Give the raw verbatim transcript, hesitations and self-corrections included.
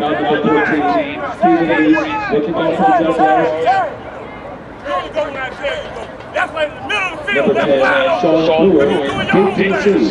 Number fourteen, Stephen East, what you got for the Jaguars? That's right in the middle of the field. Number ten, Sean Brewer, fifteen two.